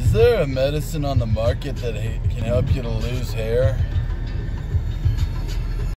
Is there a medicine on the market that can help you to lose hair?